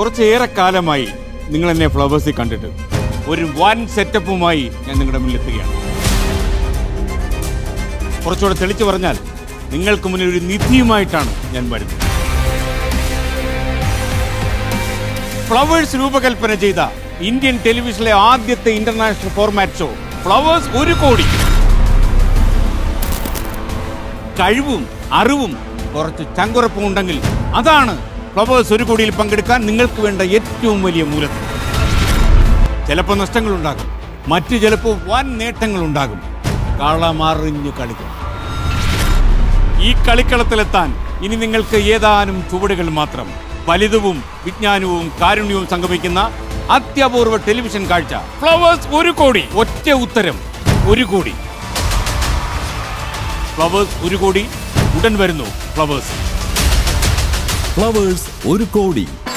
കുറച്ചേറെ കാലമായി നിങ്ങൾ എന്നെ ഫ്ലവേഴ്സിൽ കണ്ടിട്ട് ഒരു വൻ സെറ്റപ്പുമായി ഞാൻ നിങ്ങളുടെ മുന്നിലെത്തുകയാണ്. കുറച്ചുകൂടെ തെളിച്ചു പറഞ്ഞാൽ നിങ്ങൾക്ക് മുന്നിൽ ഒരു നിധിയുമായിട്ടാണ് ഞാൻ വരുന്നത്. ഫ്ലവേഴ്സ് രൂപകൽപ്പന ചെയ്ത ഇന്ത്യൻ ടെലിവിഷനിലെ ആദ്യത്തെ ഇന്റർനാഷണൽ ഫോർമാറ്റ് ഷോ ഫ്ലവേഴ്സ് 1 കോടി. കഴിവും അറിവും കുറച്ച് ചങ്കുറപ്പും ഉണ്ടെങ്കിൽ അതാണ് ഫ്ലവേഴ്സ് 1 കോടിയിൽ പങ്കെടുക്കാൻ നിങ്ങൾക്ക് വേണ്ട ഏറ്റവും വലിയ മൂലധനം. ചിലപ്പോൾ നഷ്ടങ്ങളുണ്ടാകും, മറ്റു ചിലപ്പോൾ വൻ നേട്ടങ്ങളുണ്ടാകും. കളമറിഞ്ഞു കളിക്കും. ഈ കളിക്കളത്തിലെത്താൻ ഇനി നിങ്ങൾക്ക് ഏതാനും ചുവടുകൾ മാത്രം. ഫലിതവും വിജ്ഞാനവും കാരുണ്യവും സംഗമിക്കുന്ന അത്യപൂർവ ടെലിവിഷൻ കാഴ്ച ഫ്ലവേഴ്സ് 1 കോടി. ഒറ്റ ഉത്തരം 1 കോടി. ഫ്ലവേഴ്സ് 1 കോടി ഉടൻ വരുന്നു. ഫ്ലവേഴ്സ് 1 കോടി.